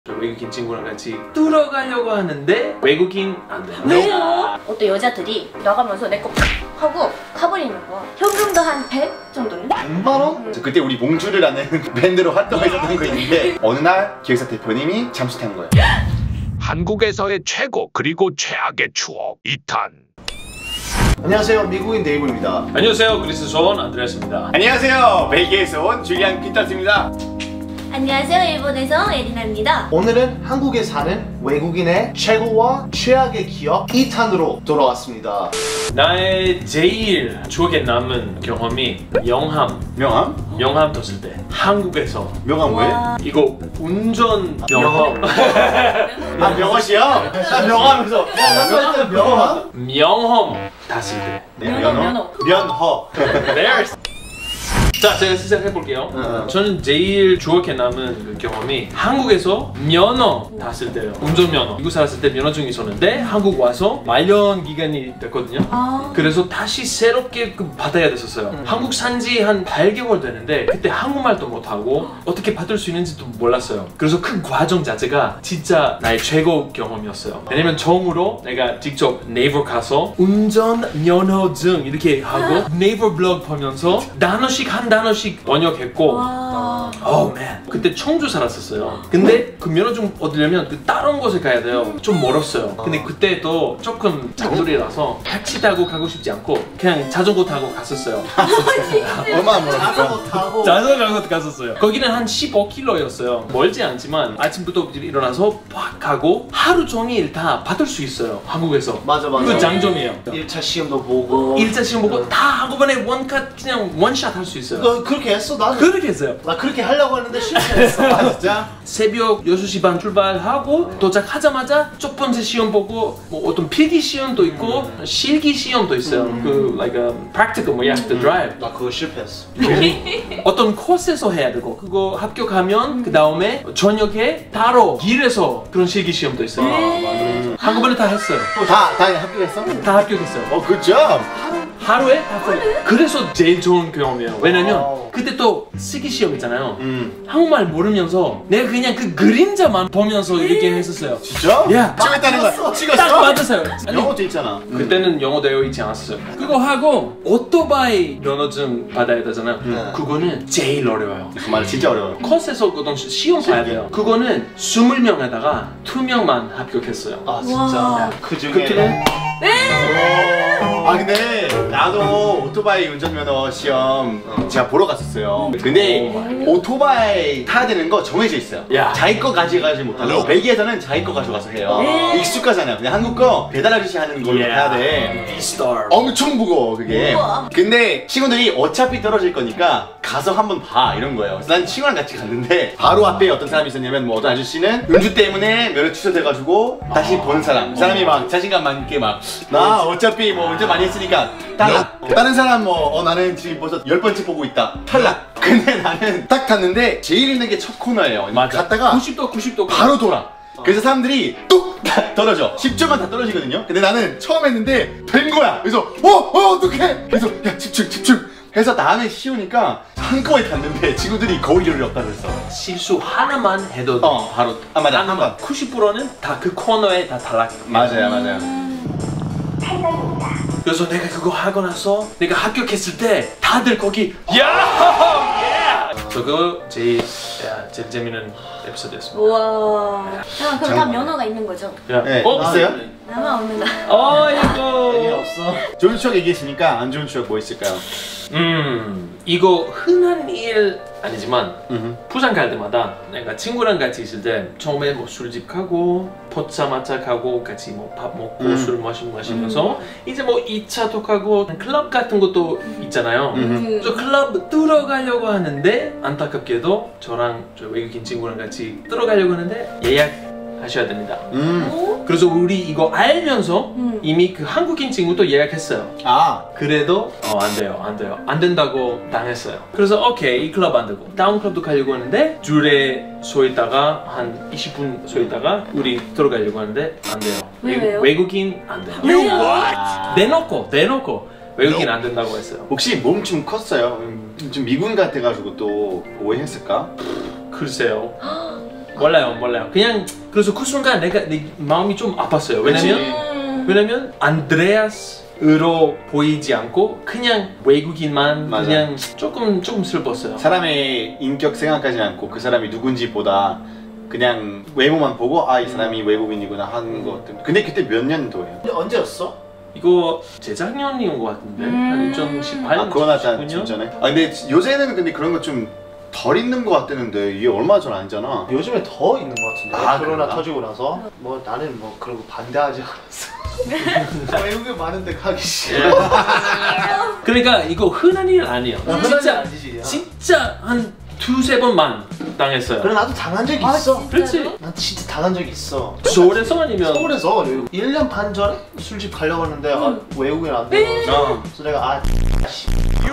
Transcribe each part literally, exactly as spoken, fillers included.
저 외국인 친구랑 같이 들어가려고 하는데 외국인 안 돼요. 왜요? 어떤 여자들이 나가면서 내 거 팍 하고 가버리는 거야. 현금도 한 백 정도는? 백만 원? 응. 그때 우리 몽주르라는 밴드로 활동했었던 거 있는데 어느 날 기획사 대표님이 잠수 탄 거예요. 한국에서의 최고 그리고 최악의 추억 이 탄. 안녕하세요, 미국인 데이브입니다. 안녕하세요, 그리스에서 온 안드레아스입니다. 안녕하세요, 벨기에에서 온 줄리안 피터스입니다. 안녕하세요, 일본에서 에리나입니다. 오늘은 한국에 사는 외국인의 최고와 최악의 기억 이 탄으로 돌아왔습니다. 나의 제일 추억에 남은 경험이 영함 명함? 영함 떴을 때 한국에서. 명함 왜? 이거 운전 명함. 아, 명함이요? 나 명함에서 명함? 명함? 명함 땄을 때. 네, 면허, 면허. 면허. There's. 자, 제가 시작해볼게요. 응. 저는 제일 추억에 남은 그 경험이 한국에서 면허 땄을 때요. 운전면허. 미국 살았을 때 면허증이 있었는데 한국 와서 만년 기간이 됐거든요. 아. 그래서 다시 새롭게 그 받아야 됐었어요. 음. 한국 산지 한 팔 개월 되는데 그때 한국말도 못하고 어떻게 받을 수 있는지도 몰랐어요. 그래서 그 과정 자체가 진짜 나의 최고 경험이었어요. 왜냐면 처음으로 내가 직접 네이버 가서 운전면허증 이렇게 하고 네이버 블로그 보면서 단어씩 한 단어씩 번역했고, oh man, 그때 청주 살았었어요. 근데 그 면허증 얻으려면 그 다른 곳에 가야 돼요. 좀 멀었어요. 근데 그때도 조금 장돌이라서 택시 타고 가고 싶지 않고 그냥 자전거 타고 갔었어요. 얼마나 멀었어? 자전거 타고 자전거 타고 갔었어요. 거기는 한 십오 킬로미터였어요. 멀지 않지만 아침부터 일어나서 팍 가고 하루 종일 다 받을 수 있어요. 한국에서. 맞아 맞아. 그 장점이에요. 일 차 시험도 보고 일 차 시험 보고 다 한꺼번에 원컷 그냥 원샷 할 수 있어요. 너 그렇게 했어? 나는 그렇게 했어요. 나 그렇게 하려고 했는데 실패했어. 아, 진짜? 새벽 여섯 시 반 출발하고 도착하자마자 첫 번째 시험 보고 뭐 어떤 필기 시험도 있고 음. 실기 시험도 있어요. 음. 그 like a practical 뭐 you have to drive. 나 그거 실패했어. 어떤 코스에서 해야 되고 그거 합격하면 그 다음에 저녁에 바로 길에서 그런 실기 시험도 있어요. 아, 맞아. 한꺼번에 다 했어요. 다, 다 합격했어? 다 합격했어요. 어, 굿잡! 하루에 다 했어요. 그래서 제일 좋은 경험이에요. 왜냐면 와우. 그때 또 쓰기 시험 있잖아요. 음. 한국말 모르면서 내가 그냥 그 그림자만 보면서 이렇게 했었어요. 진짜? 야, 찍었다는 거야? 찍었어? 딱 맞았어요. 아니, 영어도 있잖아. 그때는 영어 되어 있지 않았어요. 그거 하고 오토바이 면허증 받아야 되잖아요. 음. 그거는 제일 어려워요. 정말 진짜 어려워요. 컷에서 그동 시험 봐야 돼요. 그거는 스무 명에다가 두 명만 합격했어요. 아 진짜. 와. 그 중에 그때 아, 근데 나도 오토바이 운전면허 시험 제가 보러 갔었어요. 근데 오토바이 타야 되는 거 정해져 있어요. 야. 자기 거 가져가지 못하고 벨기에에서는 자기 거 가져가서 해요. 익숙하잖아요. 근데 한국 거 배달 아저씨 하는 걸로 Yeah. 타야 돼. B-Star. 엄청 무거워 그게. 우와. 근데 친구들이 어차피 떨어질 거니까 가서 한번 봐 이런 거예요. 그래서 난 친구랑 같이 갔는데 바로 앞에 어떤 사람이 있었냐면 뭐 어떤 아저씨는 음주 때문에 면허 취소돼가지고 다시 보는 사람. 그 사람이 막 자신감 많게 막 나 어차피 뭐 운전 많이 했으니까 탈락. 다른 사람 뭐 어 나는 지금 벌써 열 번째 보고 있다. 탈락. 근데 나는 딱 탔는데 제일 힘든 게 첫 코너예요. 맞아. 갔다가 구십 도 구십 도 바로 돌아. 그래서 사람들이 뚝 떨어져. 십 초만 다 떨어지거든요. 근데 나는 처음 했는데 된 거야. 그래서 어? 어 어떡해? 그래서 야 집중 집중 해서 다음에 쉬우니까 한꺼번에 탔는데 친구들이 거의 이를 없다 그랬어. 실수 하나만 해도 어 바로 아 맞아 한 번. 구십 퍼센트는 다 그 코너에 다 탈락. 맞아요 맞아요. 그래서 내가 그거 하고 나서 내가 합격했을 때 다들 거기 야! 저 그거 제일 야, 제일 재밌는 에피소드였습니다. 우와. 형, 그럼 다 면허가 있는 거죠? 야, 네, 어? 있어요? 나만 없는다. 어, 재미 이거. 없어. 좋은 추억 얘기했으니까 안 좋은 추억 뭐 있을까요? 음, 이거 흔한 일 아니지만 음흠. 부산 갈 때마다 내가 친구랑 같이 있을 때 처음에 뭐 술집 가고 포차마차 가고 같이 뭐 밥 먹고 음. 술 마시고 마시면서 이제 뭐 이 차 톡하고 클럽 같은 것도 있잖아요. 음흠. 저 클럽 들어가려고 하는데 안타깝게도 저랑 저 외국인 친구랑 같이 들어가려고 하는데 예약 하셔야 됩니다. 음. 그래서 우리 이거 알면서 음. 이미 그 한국인 친구도 예약했어요. 아 그래도 어, 안 돼요, 안 돼요, 안 된다고 당했어요. 그래서 오케이 이 클럽 안 되고 다음 클럽도 가려고 하는데 줄에 서 있다가 한 이십 분 서 있다가 우리 들어가려고 하는데 안 돼요. 왜, 왜요? 외국인 안 돼요. 왜요? 내놓고 내놓고 외국인 안 된다고 했어요. 혹시 몸 좀 컸어요? 음, 좀 미군 같아가지고 또 오해했을까? 글쎄요. 몰라요, 몰라요. 그냥 그래서 그 순간 내가 내 마음이 좀 아팠어요. 왜냐면 음. 왜냐면 안드레아스로 보이지 않고 그냥 외국인만 맞아. 그냥 조금 조금 슬펐어요. 사람의 인격 생각하지 않고 그 사람이 누군지 보다 그냥 외모만 보고 아 이 사람이 외국인이구나 하는 것 같은. 근데 그때 몇 년도예요? 근데 언제였어? 이거 재작년인 것 같은데 음. 한 이천십팔 년, 아 코로나 전 십구 년? 전에? 아 근데 요새는 근데 그런 거 좀 덜 있는 것 같다는데 이게 얼마 전 아니잖아. 요즘에 더 있는 것 같은데. 아, 코로나 그런가? 터지고 나서 뭐 나는 뭐 그런 거 반대하지 않았어. 외국에 많은데 가기 싫어. 그러니까 이거 흔한 일 아니에요. 아, 흔한 일 진짜 아니지. 진짜 한 두세 번만 당했어요. 그래 나도 당한 적이 아, 있어. 진짜요? 그렇지. 난 진짜 당한 적이 있어. 서울에서 아니면 서울에서 일 년 반 전에 술집 가려고 했는데 아, 외국인 안 되고 어. 그래서 내가 아 씨.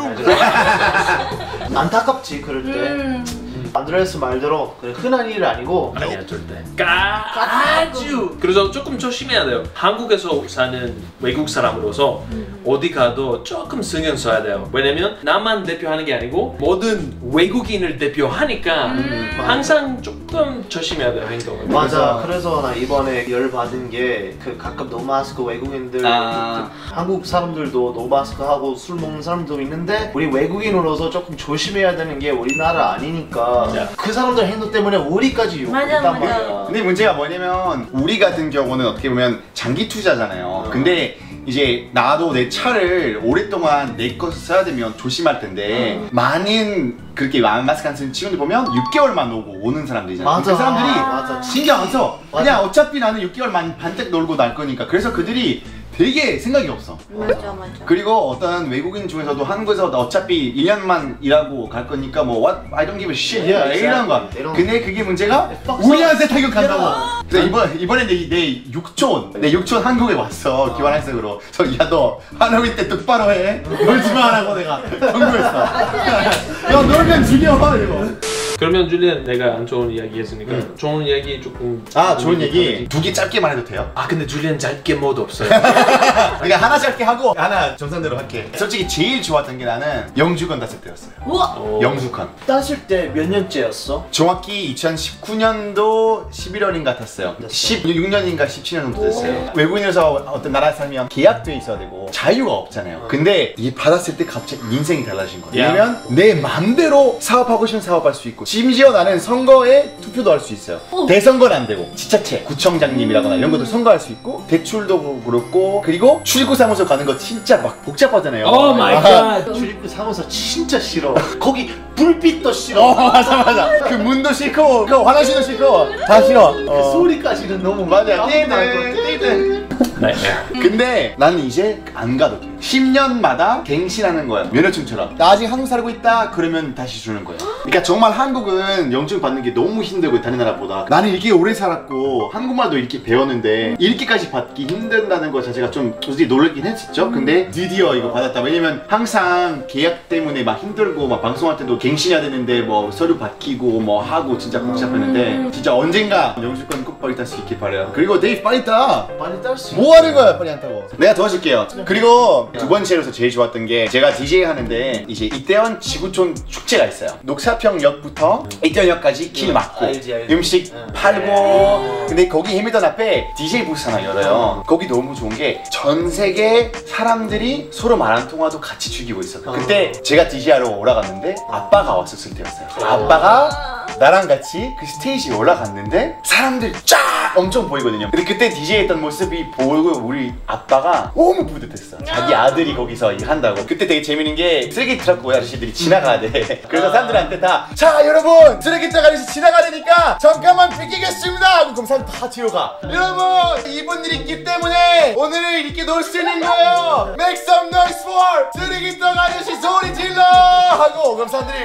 안타깝지 그럴 때. 음. 안드레스 말대로 그래, 흔한 일은 아니고 아니야 절대. 아주. 그래서 조금 조심해야 돼요. 한국에서 사는 외국 사람으로서 어디 가도 조금 신경 써야 돼요. 왜냐면 나만 대표하는 게 아니고 모든 외국인을 대표하니까 음. 항상 조금 조심해야 돼요 행동을. 맞아. 그래서 나 이번에 열 받은 게 그 가끔 노마스크 외국인들 아. 그 한국 사람들도 노마스크 하고 술 먹는 사람도 있는데 우리 외국인으로서 조금 조심해야 되는 게 우리나라 아니니까 맞아. 그 사람들 행동 때문에 우리까지 욕 맞아, 했단 맞아. 말이야. 근데 문제가 뭐냐면 우리 같은 경우는 어떻게 보면 장기 투자잖아요. 근데 이제 나도 내 차를 오랫동안 내 것을 써야 되면 조심할 텐데 많은 그렇게 마스크 안 쓰는 친구들 보면 육 개월만 오고 오는 사람들이잖아. 맞아. 그 사람들이 맞아. 신경 안 써. 맞아. 그냥 어차피 나는 육 개월만 반짝 놀고 날 거니까. 그래서 그들이 되게 생각이 없어. 맞아 맞아. 그리고 어떤 외국인 중에서도 한국에서 어차피 일 년만 일하고 갈 거니까 뭐 what? I don't give a shit Yeah, 이런 거. exactly. 근데 그게 문제가 fuck 우리한테 타격한다고. Yeah. 그래서 이번 이번에 내, 내 육촌 내 육촌 한국에 왔어 기관학생으로. 그래서 야 너 할로윈 때 똑바로 해. 놀지 마라고 내가 경고했어. 야 놀면 죽여 이거. 그러면 줄리안 내가 안 좋은 이야기 했으니까 좋은 이야기 조금. 아 좋은 얘기 두 개 짧게만 해도 돼요? 아 근데 줄리안 짧게 모드 없어요. 그러니까 하나 짧게 하고 하나 정상대로 할게. 솔직히 제일 좋았던 게 나는 영주권 땄을 때였어요. 우와. 어. 영주권. 따실 때 몇 년째였어? 정확히 이천십구 년도 십일월인가 탔어요. 십육 년인가 십칠 년 정도 됐어요. 외국인에서 어떤 나라에 살면 계약돼 있어야 되고 자유가 없잖아요. 근데 이 받았을 때 갑자기 인생이 달라진 거예요. 야. 왜냐면 내 맘대로 사업하고 싶으면 사업할 수 있고 심지어 나는 선거에 투표도 할 수 있어요. 대선거는 안 되고 지자체, 구청장님이라거나 이런 것도 선거할 수 있고 대출도 그렇고 그리고 출입구사무소 가는 거 진짜 막 복잡하잖아요. 오 마이 갓. 출입구 사무소 진짜 싫어. 거기 불빛도 싫어. 어 맞아 맞아. 그 문도 싫고 그 화장실도 싫고 다 싫어. 그 어. 소리까지는 너무 맞아. 아무도 띠드 안 띠드. 네. 근데 나는 이제 안 가도 돼. 십 년마다 갱신하는 거야. 면허증처럼. 나 아직 한국 살고 있다 그러면 다시 주는 거야. 그러니까 정말 한국은 영증 받는 게 너무 힘들고 다른 나라보다. 나는 이렇게 오래 살았고 한국말도 이렇게 배웠는데 이렇게까지 받기 힘든다는 거 자체가 좀 솔직히 놀라긴 했었죠. 근데 드디어 이거 받았다. 왜냐면 항상 계약 때문에 막 힘들고 막 방송할 때도 갱신해야 되는데 뭐 서류 바뀌고 뭐 하고 진짜 복잡했는데 진짜 언젠가 영주권 꼭 빨리 딸 수 있길 바래요. 그리고 데이브 빨리 따. 많이 딸수 뭐 하는 거야 빨리 안 타고. 내가 도와줄게요. 그리고 두 번째로서 제일 좋았던 게 제가 디제이 하는데 이제 이태원 지구촌 축제가 있어요. 녹사평역부터 이태원역까지 길 막고 알지, 알지. 음식 응. 팔고. 근데 거기 해밀턴 앞에 디제이 부스 하나 열어요. 거기 너무 좋은 게 전 세계 사람들이 서로 말 안 통화도 같이 즐기고 있어. 그때 제가 디제이하러 올라갔는데 아빠가 왔었을 때였어요. 아빠가 나랑 같이 그 스테이지에 올라갔는데 사람들 쫙 엄청 보이거든요. 근데 그때 디제이 했던 모습이 보고 우리 아빠가 너무 뿌듯했어. 자기 아들이 거기서 일한다고. 그때 되게 재밌는 게 쓰레기 트럭 아저씨들이 지나가야 돼. 그래서 사람들한테 다 자 여러분 쓰레기 트럭 아저씨 지나가려니까 잠깐만 비키겠습니다 하고 그럼 사람 다 뒤로 가. 여러분 이분 일이 있기 때문에 오늘은 이렇게 놀 수 있는 거예요. Make some noise for 쓰레기 트럭 아저씨 소리 질러 하고 그럼 사람들이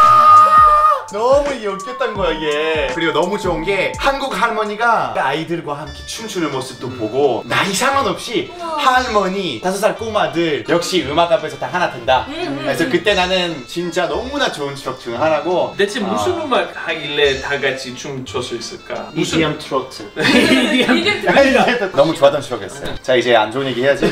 와 너무 이게 웃겼던 거야 이게. 그리고 너무 좋은 게 한국 할머니가 아이들과 함께 춤추는 모습도 보고 나이 상관없이 할머니 다섯 살 꼬마들 역시 음악 앞에서 다 하나 든다. 그래서 그때 나는 진짜 너무나 좋은 추억 중 하나고. 대체 무슨 아. 음악 하길래 다 같이 춤출 수 있을까? 무슨 이디엠 트로트. 너무 좋았던 추억이었어요. 자 이제 안 좋은 얘기 해야지.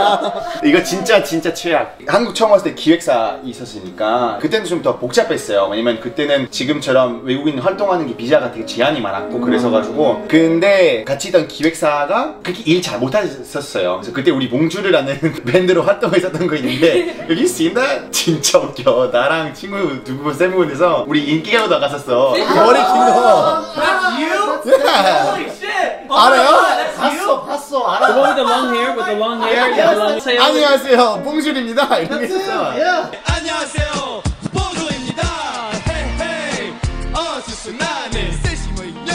이거 진짜 진짜 최악. 한국 처음 왔을 때 기획사 있었으니까 그때는 좀 더 복잡했어요. 왜냐면 그때는 지금처럼 외국인 활동하는 게 비자가 되게 제한이 많았고 그래서가지고 근데 같이 있던 기획사가 그렇게 일 잘 못하셨어요. 그래서 그때 우리 몽주르라는 밴드로 활동했었던 거 있는데 여기 쓰인다? 진짜 웃겨. 나랑 친구 두분 세 분이서 우리 인기가요 나갔었어. 머리 긴 거. 알아요? 봤어 봤어 The 알아. one with the long hair, with the long hair, yeah, the long hair. 안녕하세요, 봉준입니다. 이런 게 있었어. 안녕하세요, 봉조입니다. 헤이헤이, 어수선하네, 세심의년,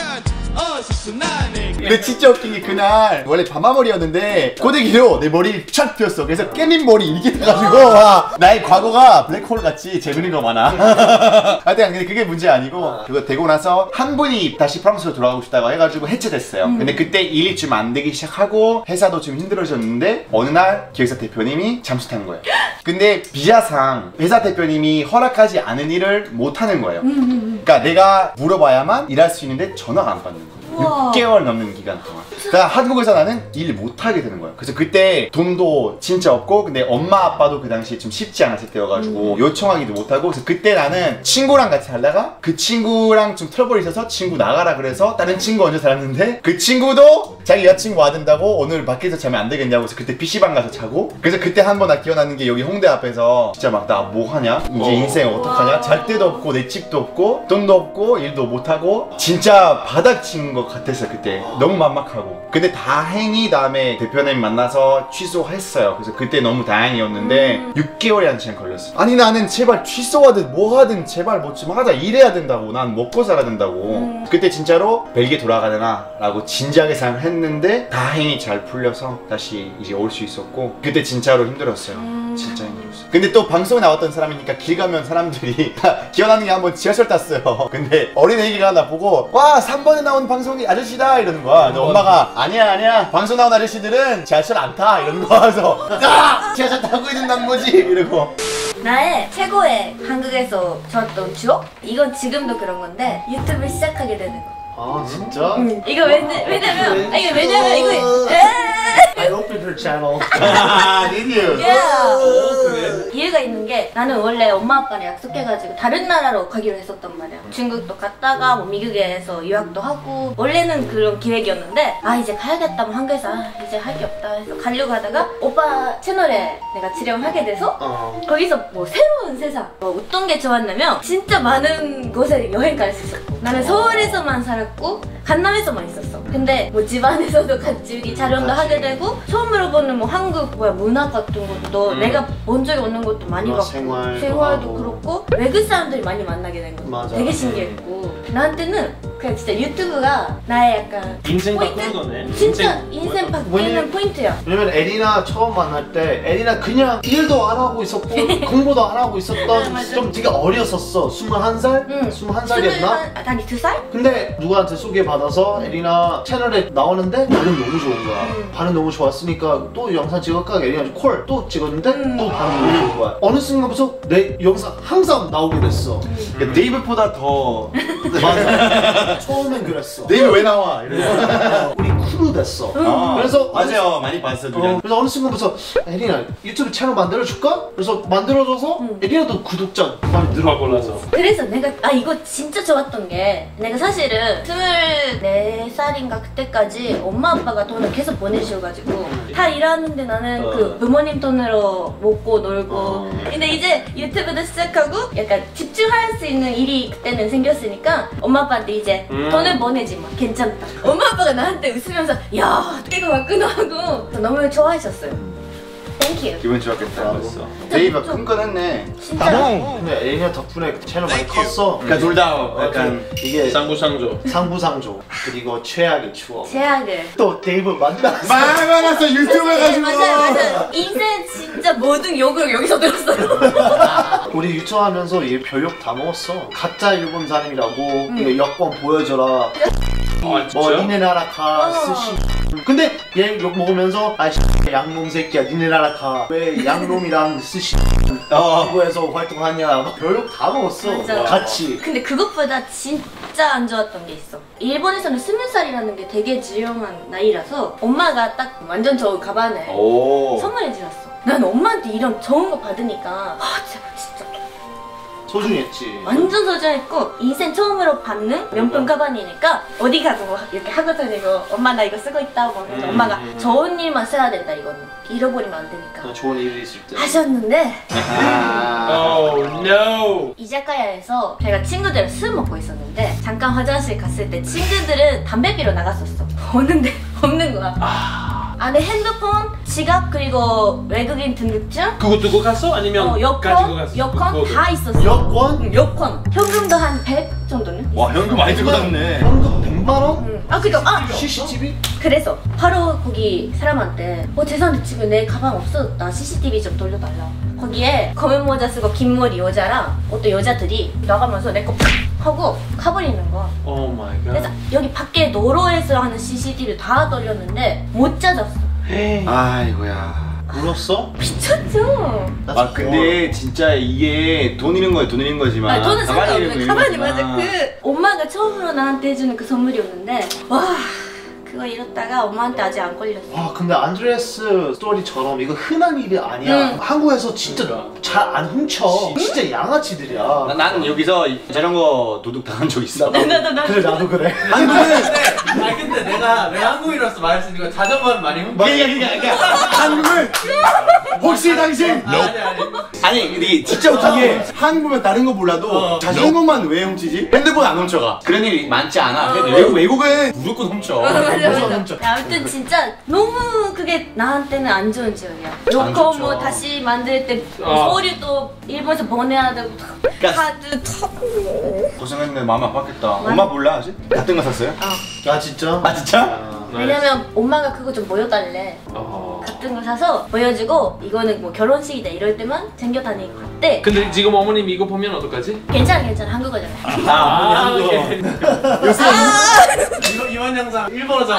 어수선하네. 근데 진짜 웃긴 게 그날 원래 파마머리였는데 고데기로 내 머리를 촥 폈어. 그래서 깻잎 머리 이렇게 돼가지고 와, 나의 과거가 블랙홀 같이 재밌는 거 많아. 하여튼 근데 그게 문제 아니고 그거 되고 나서 한 분이 다시 프랑스로 돌아가고 싶다고 해가지고 해체됐어요. 음. 근데 그때 일이 좀 안 되기 시작하고 회사도 좀 힘들어졌는데 어느 날 기획사 대표님이 잠수 탄 거예요. 근데 비자상 회사 대표님이 허락하지 않은 일을 못 하는 거예요. 그러니까 내가 물어봐야만 일할 수 있는데 전화가 안 받는 거예요. 우와. 육 개월 넘는 기간 동안. 그러니까 한국에서 나는 일 못하게 되는 거예요. 그래서 그때 돈도 진짜 없고 근데 엄마 아빠도 그 당시에 좀 쉽지 않았을 때여가지고 음. 요청하기도 못하고 그래서 그때 나는 친구랑 같이 살다가 그 친구랑 좀 트러블이 있어서 친구 나가라 그래서 다른 친구 먼저 살았는데 그 친구도 자기 여자친구 와든다고 오늘 밖에서 자면 안 되겠냐고 해서 그때 피시방 가서 자고 그래서 그때 한 번 나 기억나는 게 여기 홍대 앞에서 진짜 막 나 뭐 하냐? 이제 어. 인생 어떡하냐? 잘 데도 없고 내 집도 없고 돈도 없고 일도 못하고 진짜 바닥 친 것 같았어요 그때. 너무 막막하고 근데 다행히 다음에 대표님 만나서 취소했어요. 그래서 그때 너무 다행이었는데 음. 육 개월이라는 시간 걸렸어. 아니 나는 제발 취소하든 뭐 하든 제발 뭐 좀 하자 일해야 된다고. 난 먹고 살아야 된다고. 음. 그때 진짜로 벨기에 돌아가려나 라고 진지하게 생각했는데 다행히 잘 풀려서 다시 이제 올 수 있었고 그때 진짜로 힘들었어요. 음. 진짜 힘들었어요. 근데 또 방송에 나왔던 사람이니까 길 가면 사람들이 기억나는 게 한 번 지하철 tas어요. 근데 어린 애기가 나 보고 와 삼 번에 나온 방송이 아저씨다 이러는 거야. 근데 엄마가 아니야 아니야 방송 나온 아저씨들은 지하철 안 타 이러는 거야. 그래서 아 지하철 타고 있는 난 뭐지 이러고. 나의 최고의 한국에서 좋았던 추억? 이건 지금도 그런 건데 유튜브를 시작하게 되는 거. 아 진짜? 응. 이거 왜, 왜냐면 아 이거 왜냐면 이거 I opened her channel. 아 did you? 야 이유가 있는 게 나는 원래 엄마 아빠랑 약속해가지고 다른 나라로 가기로 했었단 말이야. 중국도 갔다가 뭐 미국에서 유학도 하고 원래는 그런 기획이었는데 아 이제 가야겠다 뭐 한국에서 아 이제 할 게 없다 해서 가려고 하다가 오빠 채널에 내가 출연하게 돼서 어. 거기서 뭐 새로운 세상 뭐 어떤 게 좋았냐면 진짜 많은 곳에 여행 갈 수 있었고 나는 서울에서만 살았고 강남에서만 있었어. 근데 뭐 집안에서도 같이 우리 촬영도 하게 되고 처음으로 보는 뭐 한국 뭐야 문화 같은 것도 음. 내가 본 적이 없는 것도 많이 문화 봤고 생활도 생활도 하고. 그렇고 외국 사람들이 많이 만나게 된 거 맞아. 되게 신기했고 나한테는 그냥 진짜 유튜브가 나의 약간 인생 포인트? 바꾸는 거네. 진짜 인생 뭐냐- 바뀌는 포인트야. 왜냐면 에리나 처음 만날 때 에리나 그냥 일도 안 하고 있었고 공부도 안 하고 있었던 맞아. 좀 되게 어렸었어. 스물한 살? 응. 스물한 살이었나? 스물한- 아니 두 살? 근데 누구한테 소개받아서 에리나 채널에 나오는데 반응 너무 좋은 거야. 음. 반응 너무 좋았으니까 또 영상 찍을까? 에리나 콜 또 찍었는데 음. 또 반응 너무 좋은 거야. 어느 순간부터 내 영상 항상 나오게 됐어. 그러니까 데이브보다 더 맞아. 처음엔 그랬어. 데이브 왜 나와 이러고. 우리 크루 됐어. 아, 그래서 맞아요 많이 봤어 어, 그냥. 그래서 어느 순간부터 에리나 유튜브 채널 만들어줄까? 그래서 만들어줘서 음. 에리나도 구독자 많이 늘어. 확 올라서. 그래서 내가 아 이거 진짜 좋았던 게 내가 사실은 스물네 살인가 그때까지 엄마 아빠가 돈을 계속 보내주셔가지고 다 일하는데 나는 어. 그 부모님 돈으로 먹고 놀고 어. 근데 이제 유튜브도 시작하고 약간 집중할 수 있는 일이 그때는 생겼으니까 엄마 아빠한테 이제 음. 돈을 보내지 마 괜찮다 엄마 아빠가 나한테 웃으면서 야 이거 왔구나 하고 너무 좋아하셨어요. 땡큐. 기분 좋았겠다. 벌써. 데이브 큰 건 했네. 진짜 근데 에리나 덕분에 채널 많이 컸어. 그러니까 둘 다 약간 이게 쌍구쌍조. 상부상조 그리고 최악의 추억. 제약을 또 데이브 만났어. 말 많았어 유튜브 네, 해가지고. 맞아요, 맞아요. 인생 진짜 모든 욕을 여기서 들었어요. 우리 유튜브하면서 얘 별욕 다 먹었어. 가짜 일본 사람이라고 이거 여권 보여줘라. 아 뭐 진짜? 니네 나라 가 어. 스시. 근데 얘 욕 먹으면서 아 양놈 새끼야 니네 나라 가 왜 양놈이랑 스시 어. 한국에서 활동하냐 막 별욕 다 먹었어. 맞아. 같이. 근데 그것보다 진짜 안 좋았던 게 있어. 일본에서는 스무 살이라는 게 되게 지령한 나이라서 엄마가 딱 완전 좋은 가방을 오. 선물해 주셨어. 난 엄마한테 이런 좋은 거 받으니까 아 진짜 진짜 소중했지. 완전 소중했고 인생 처음으로 받는 명품 가방이니까 어디 가도 이렇게 하고 다니고 엄마 나 이거 쓰고 있다 막 그래서 음, 엄마가 음. 좋은 일만 써야 된다 이거는 잃어버리면 안 되니까 어, 좋은 일이 있을 때. 하셨는데 아. Oh no. 이자카야에서 제가 친구들이랑 술 먹고 있었는데 잠깐 화장실 갔을 때 친구들은 담배 피러 나갔었어. 오는데 없는 거야. 안에 핸드폰, 지갑 그리고 외국인 등록증, 그거 두고 갔어? 아니면 어, 가지고 여권, 갔어? 여권 그거 다 있었어. 여권? 응, 여권. 현금도 한 백 정도는? 와 현금 많이 들고 다녔네. 현금 백만 원? 응. 아 그니까 아 씨씨티비? 그래서 바로 거기 사람한테 어 죄송한데 지금 내 가방 없어졌다 씨씨티비 좀 돌려달라. 거기에 검은 모자 쓰고 긴 머리 여자랑 어떤 여자들이 나가면서 내 거 하고 가버리는 거야. Oh my 그래서 god. 여기 밖에 도로에서 하는 씨씨티비를 다 돌렸는데 못 찾았어. 아이고야. 울었어? 미쳤죠? 아 근데 진짜 이게 돈 잃은 거야 돈 잃은 거지만 아니 저는 가만히 상관없는데 잃은 가만히 거지만. 맞아. 그 엄마가 처음으로 나한테 해주는 그 선물이었는데 와 그거 잃었다가 엄마한테 아직 안 걸렸어. 와 근데 안드레스 스토리처럼 이거 흔한 일이 아니야. 응. 한국에서 진짜 잘 안 훔쳐. 진짜 양아치들이야. 나- 나는 여기서 자전거 도둑 당한 적 있어. 나도 나도 그래 나도 그래. 한국은 아 근데 내가 내가 한국인으로서 말했으니까 자전거는 많이 훔. 그러니까 그러니까 그러니까 한국은 혹시 당신 아니 아니. 아니 근데 진짜 웃긴 게 한국은 다른 거 몰라도 어. 자전거만 왜 훔치지? 핸드폰 안 훔쳐가. 그런 일이 많지 않아. 근데 외국, 외국은 무조건 훔쳐. 맞아 무조건 맞아. 훔쳐. 야, 아무튼 진짜 너무 그게 나한테는 안 좋은 지역이야. 안 여권 좋죠. 뭐 다시 만들 때 어. 서류도 일본에서 보내야 되고 그러니까- 카드 타고. 고생했네 마음 아팠겠다. 엄마 몰라 아직? 같은 거 샀어요? 어. 아 진짜? 아 진짜? 아. 왜냐면 엄마가 그거 좀 보여달래. 어. 같은 거 사서 보여주고 이거는 뭐 결혼식이다 이럴 때만 챙겨 다니고 갔대. 근데 지금 어머님 이거 보면 어떡하지? 괜찮아 괜찮아 한국어잖아. 아, 오케이. 요새 이거 이원 영상 일본어잖아.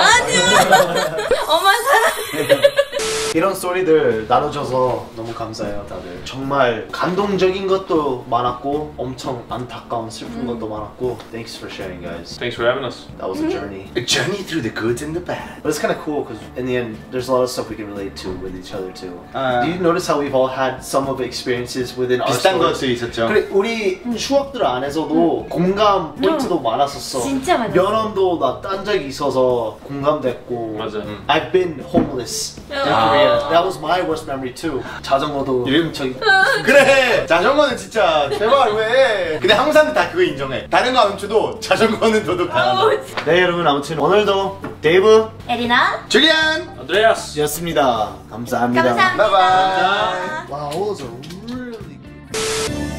엄마 사랑. 이런 스토리들 나눠줘서 너무 감사해요 다들. 정말 감동적인 것도 많았고 엄청 안타까운 슬픈 것도 많았고 Thanks for sharing guys. Thanks for having us. That was a journey. A journey through the good and the bad. But it's kind of cool because in the end there's a lot of stuff we can relate to with each other too. 아. Do you notice how we've all had some of the experiences within our 비슷한 stories? 것도 있었죠. 그래 우리 추억들 안에서도 공감 포인트도 많았었어. 진짜 많았어. 면허도 나 딴 적이 있어서 공감됐고. 맞아. 음. I've been homeless in 아. Korea. That was my worst memory too. 자전거도 이름 저기 그래 자전거는 진짜 제발 왜 근데 한국 사람들 다 그거 인정해. 다른 거 안 훔쳐도 자전거는 도둑 당한다. 네 여러분 아무튼 오늘도 데이브 에리나 줄리안 안드레아스. 였습니다. 감사합니다. 감사합니다. 바이바이. Wow, those are really good.